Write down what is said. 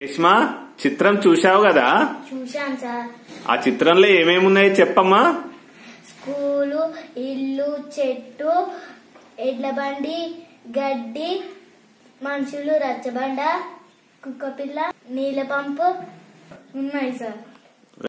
రేష్మా చిత్రం చూశావు కదా? చూశాను సార్. ఆ చిత్రంలో ఏమేమి ఉన్నాయి చెప్పమ్మా. స్కూలు, ఇల్లు, చెట్టు, ఎడ్ల బండి, గడ్డి, మనుషులు, రచ్చబండ, కుక్కపిల్ల, నీళ్ళ పంపు ఉన్నాయి సార్.